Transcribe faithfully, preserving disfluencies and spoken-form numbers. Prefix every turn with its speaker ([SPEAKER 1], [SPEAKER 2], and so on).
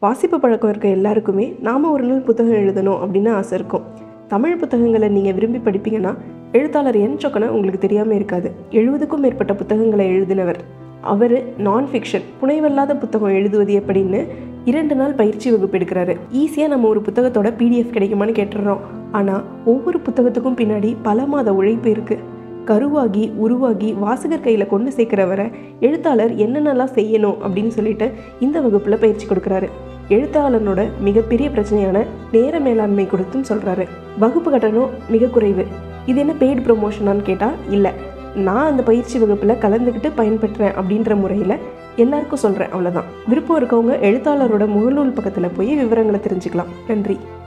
[SPEAKER 1] வாசிப்பு பழக்கம் இருக்க எல்லாருக்குமே நாம் ஒரு நாள் புத்தகம் எழுதணும் அப்படின்னு ஆசை இருக்கும். தமிழ் புத்தகங்களை நீங்கள் விரும்பி படிப்பீங்கன்னா எழுத்தாளர் என் சொக்கனை உங்களுக்கு தெரியாமல் இருக்காது. எழுபதுக்கும் மேற்பட்ட புத்தகங்களை எழுதினவர் அவர். நான் ஃபிக்ஷன் புனைவல்லாத புத்தகம் எழுதுவது எப்படின்னு இரண்டு நாள் பயிற்சி வகுப்பு எடுக்கிறாரு. ஈஸியாக நம்ம ஒரு புத்தகத்தோட பிடிஎஃப் கிடைக்குமான்னு கேட்டுடுறோம். ஆனால் ஒவ்வொரு புத்தகத்துக்கும் பின்னாடி பல மாத உழைப்பு இருக்குது. கருவாகி உருவாகி வாசகர் கையில் கொண்டு சேர்க்கிறவரை எழுத்தாளர் என்னென்னலாம் செய்யணும் அப்படின்னு சொல்லிட்டு இந்த வகுப்பில் பயிற்சி கொடுக்குறாரு. எழுத்தாளனோட மிகப்பெரிய பிரச்சனையான நேர மேலாண்மை கொடுத்தும் சொல்கிறாரு. வகுப்பு கட்டணம் மிக குறைவு. இது என்ன பெய்டு ப்ரொமோஷனான்னு கேட்டால் இல்லை, நான் அந்த பயிற்சி வகுப்பில் கலந்துக்கிட்டு பயன்பெற்றேன் அப்படின்ற முறையில் எல்லாருக்கும் சொல்கிறேன், அவ்வளோதான். விருப்பம் இருக்கவங்க எழுத்தாளரோட முகநூல் பக்கத்தில் போய் விவரங்களை தெரிஞ்சுக்கலாம். நன்றி.